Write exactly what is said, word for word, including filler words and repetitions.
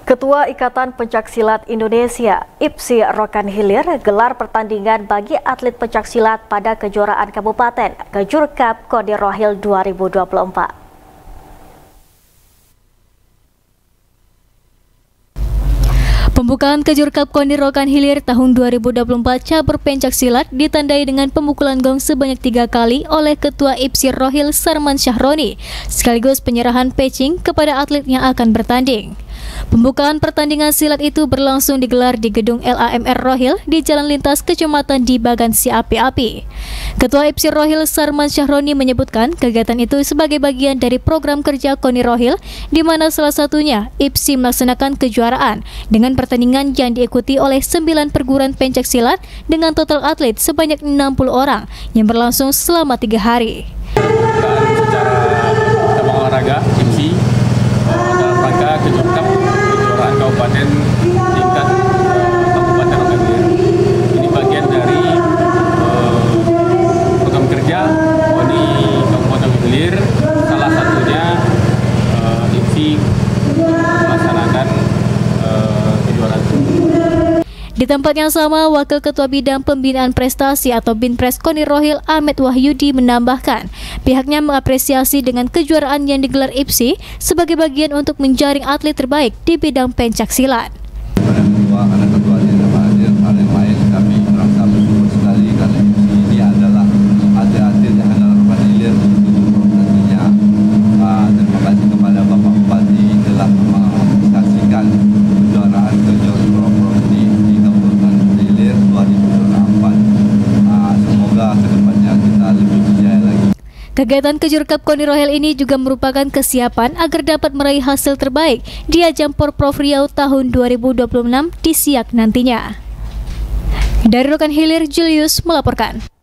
Ketua Ikatan Pencaksilat Indonesia, I P S I Rokan Hilir, gelar pertandingan bagi atlet pencaksilat pada kejuaraan Kabupaten Kejur Cup Koni Rohil dua ribu dua puluh empat. Pembukaan Kejur Cup Koni Rokan Hilir tahun dua ribu dua puluh empat cabur pencaksilat ditandai dengan pemukulan gong sebanyak tiga kali oleh Ketua I P S I Rohil Sarman Syahroni, sekaligus penyerahan patching kepada atlet yang akan bertanding. Pembukaan pertandingan silat itu berlangsung digelar di gedung L A M R Rohil di Jalan Lintas Kecamatan di Bagan Si Api-Api. Ketua I P S I Rohil Sarman Syahroni menyebutkan kegiatan itu sebagai bagian dari program kerja Koni Rohil, di mana salah satunya I P S I melaksanakan kejuaraan dengan pertandingan yang diikuti oleh sembilan perguruan pencaksilat dengan total atlet sebanyak enam puluh orang yang berlangsung selama tiga hari. Secara cabang olahraga I P S I dalam rangka Kejur Cup kejuaraan kabupaten tingkat uh, Kabupaten Rokan Hilir. Ini bagian dari uh, program kerja Koni Kabupaten Rokan Hilir. Salah satunya uh, I P S I melaksanakan uh, kejuaraan. Di tempat yang sama, Wakil Ketua Bidang Pembinaan Prestasi atau Binpres Koni Rohil Ahmed Wahyudi menambahkan, pihaknya mengapresiasi dengan kejuaraan yang digelar I P S I sebagai bagian untuk menjaring atlet terbaik di bidang pencaksilat. Kepada ketua, karena ketua di hal yang lain, kami merasa bersyukur sekali karena I P S I ini adalah atlet-atlet yang adalah Rokan Hilir untuk prestasinya. Uh, terima kasih kepada Bapak Bupati telah mengapresiasikan kejuaraan Kejur Pro di Kabupaten Hilir dua ribu dua puluh empat. Uh, semoga kedepannya kita lebih berjaya lagi. Kegiatan Kejur Cup Koni Rohil ini juga merupakan kesiapan agar dapat meraih hasil terbaik di ajang Porprov Riau tahun dua ribu dua puluh enam di Siak nantinya. Dari Rokan Hilir, Julius melaporkan.